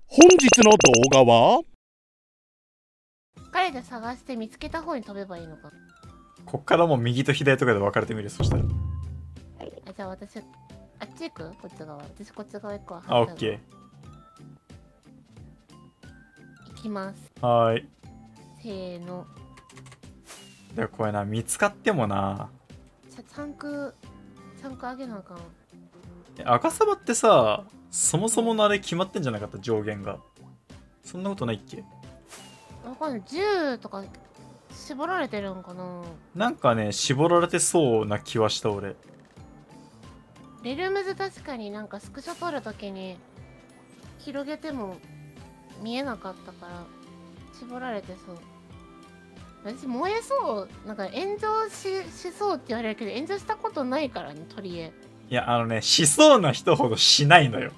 本日の動画は彼で探して見つけた方に飛べばいいのか。 こっからもう右と左とかで分かれてみる。そしたらじゃあ私、あっち行く？こっち側。私こっち側行くわ。 オッケー。行きます。 ー。はーい。 せーの。 でもこれな、見つかってもな、 チャンク上げなあかん。 赤サバってさ、そもそものあれ決まってんじゃなかった？上限が。そんなことないっけ？ わかんない。10とか絞られてるんかな。 なんかね、絞られてそうな気はした俺。 レルムズ確かになんかスクショ撮るときに広げても見えなかったから絞られてそう。私燃えそう、なんか炎上しそうって言われるけど炎上したことないからね、とりえ。 いや、しそうな人ほどしないのよ。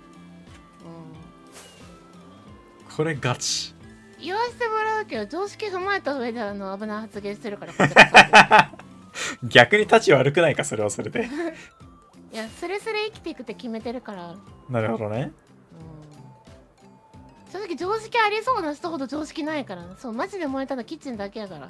これガチ。 言わせてもらうけど常識踏まえた上で危ない発言してるからこっちが逆に立ち悪くないか、それはそれで。 いや、スレスレ生きていくって決めてるから。 なるほどね。 正直常識ありそうな人ほど常識ないから。そう、マジで燃えたのキッチンだけやから。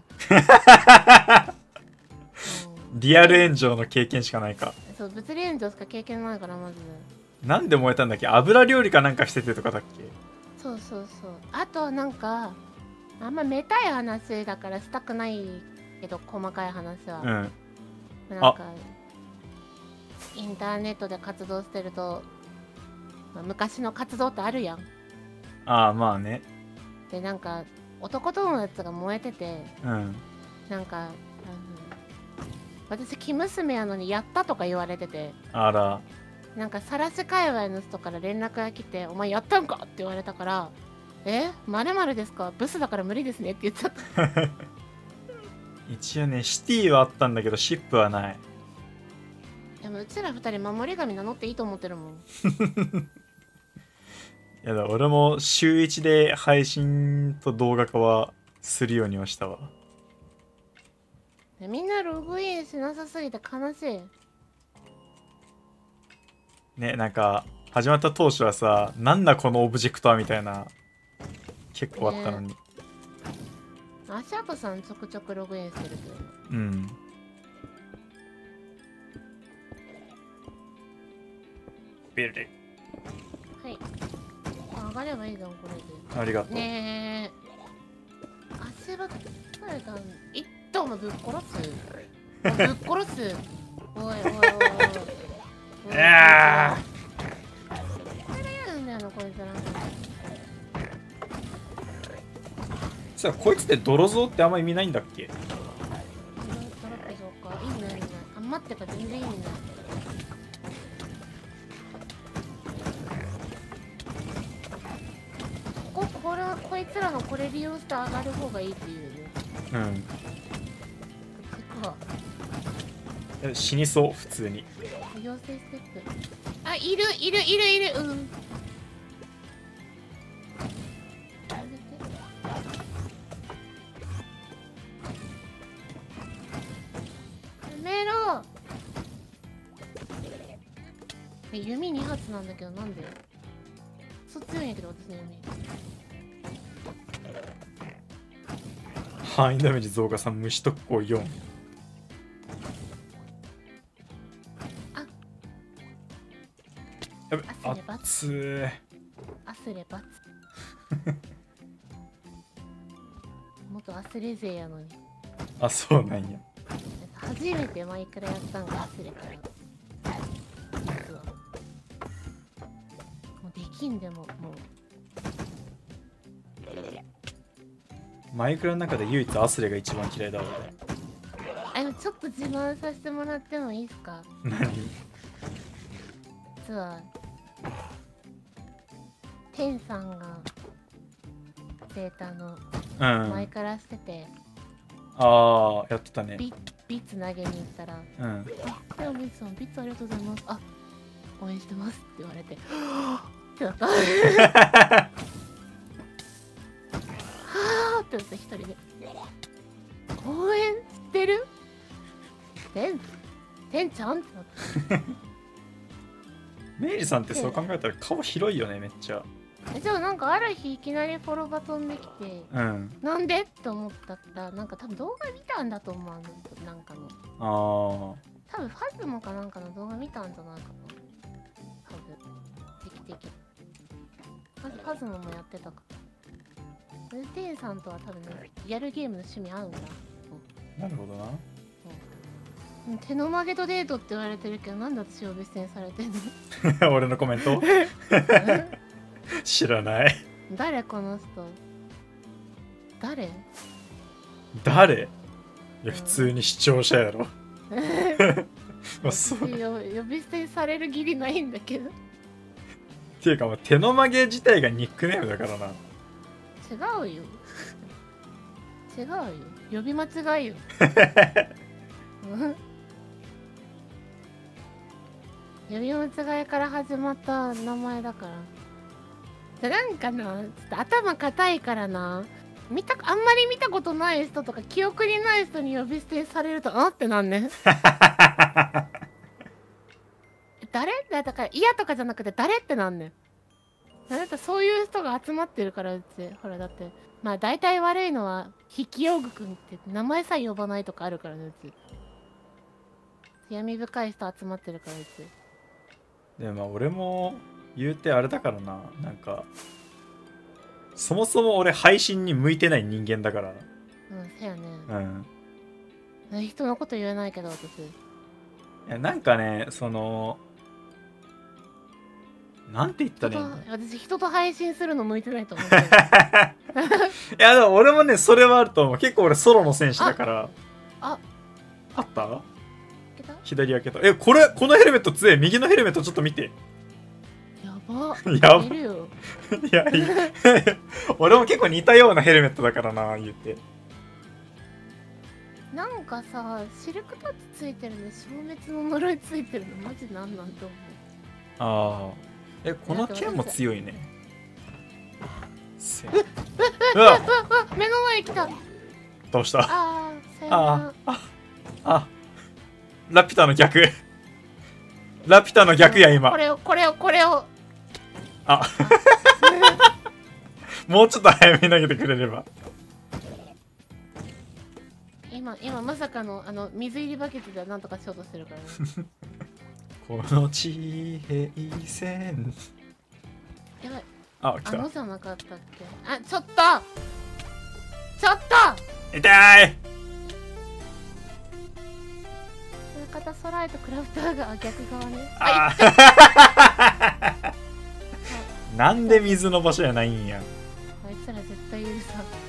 リアル炎上の経験しかないか。 そう、物理炎上しか経験ないから、まず。 なんで燃えたんだっけ？油料理かなんかしててとかだっけ？ そうそうそう。あと、なんか、あんまめたい話だからしたくないけど、細かい話は。 うん。 なんか、インターネットで活動してると、昔の活動ってあるやん。 ああ、まあね。 で、なんか、男友達が燃えてて、 うん。 なんか、私、生娘やのにやったとか言われてて、 あら。 なんか、さらし界隈の人から連絡が来て、お前やったんかって言われたから、〇〇ですか？ブスだから無理ですねって言っちゃった。 一応ね、シティはあったんだけど、シップはない。 でも、うちら二人守り神名乗っていいと思ってるもん。 いやだ、俺も週1で配信と動画化はするようにはしたわ。 みんなログインしなさすぎて悲しい。 ね、なんか、始まった当初はさ、なんだこのオブジェクトはみたいな、結構あったのに。 アシャートさんちょくちょくログインしてるけど。 うん。ビルで。 はい。上がればいいじゃん、これで。 ありがとう。 ねえ。足場取られたん。一頭もぶっ殺す。ぶっ殺す。おいおいおいおい。 いやー。それやるんだよな、こいつら。 さあ、こいつって泥像ってあんま意味ないんだっけ？ ドロップそうか。意味ない意味ない。あ、待ってか、全然意味ない。こいつらのこれ利用して上がる方がいいっていうね。 うん。 そっか。 死にそう、普通に。 妖精ステップ。あ、いる。うん。やめろ。弓2発なんだけど、なんでそう強いんやけど、私の弓。 範囲ダメージ増加3、虫特攻4。やべ、あっつー。 アスレバツ。元アスレ勢やのに。 あ、そうなんや。 初めてマイクラやったんがアスレから。実は。もうできんでも、もう。 マイクラの中で唯一アスレが一番嫌いだわでもちょっと自慢させてもらってもいいですか？ 俺。 実はテンさんがデータの何？ 前からしてて、 ああ、やってたね。 ビッツ投げに行ったら、 うん。 あ、でもビッツさん、ビッツありがとうございます。あ、応援してますって言われて、ってなった。はぁってなった一人で。応援してる？てんちゃんってなった。 メイジさんってそう考えたら顔広いよね、めっちゃ。 じゃあなんかある日いきなりフォロバ飛んできて、 うん。 なんでって思ったら、なんか多分動画見たんだと思うなんかの。 あ多分ファズモかなんかの動画見たんじゃないかな。多分。的。ファズモもやってたか。ルティンさんとは多分ね、やるゲームの趣味合うんだ。 あ、なるほどな。 手の曲げとデートって言われてるけど、なんで私呼び捨てにされてんの俺のコメント知らない。 誰この人誰誰？いや、普通に視聴者やろ。まあ、そう。っ呼び捨てにされる義理ないんだけど。 ていうか、もう手の曲げ自体がニックネームだからな。 違うよ。違うよ。呼び間違いよ。呼び間違いから始まった名前だから。なんかな、ちょっと頭固いからな。あんまり見たことない人とか記憶にない人に呼び捨てされると、あってなんね。誰だから嫌とかじゃなくて誰ってなんねん。だってそういう人が集まってるからうち。ほらだって。まあ大体悪いのは、筆記用具くんって名前さえ呼ばないとかあるからねうち。闇深い人集まってるからうち。 でもまあ俺も言うてあれだからな。なんか、そもそも俺配信に向いてない人間だから。 うん、せやね。 うん。 人のこと言えないけど私。 いやなんかね、なんて言ったらいいの？ 私人と配信するの向いてないと思ってる。 いやでも俺もね、それはあると思う。結構俺ソロの選手だから。 あった開けた左開けた。このヘルメット強い。右のヘルメットちょっと見て。 やば。 やば。 いるよ。 いや、俺も結構似たようなヘルメットだからな、言って。 なんかさ、シルクタッチついてるの、消滅の呪いついてるの、マジなんなんと思う。 ああ。この剣も強いね。うわ目の前来た。 どうした？ あー、さよなら。 ラピュタの逆。ラピュタの逆や、今。 これを。 もうちょっと早めに投げてくれれば。 今まさかの水入りバケツでなんとかしようとしてるからね。 この地平線。 やばい。 来た。 じゃなかったっけ。ちょっと痛い。 それ方空へとクラフターが逆側ね。 なんで水の場所やないんや。 あいつら絶対許さん。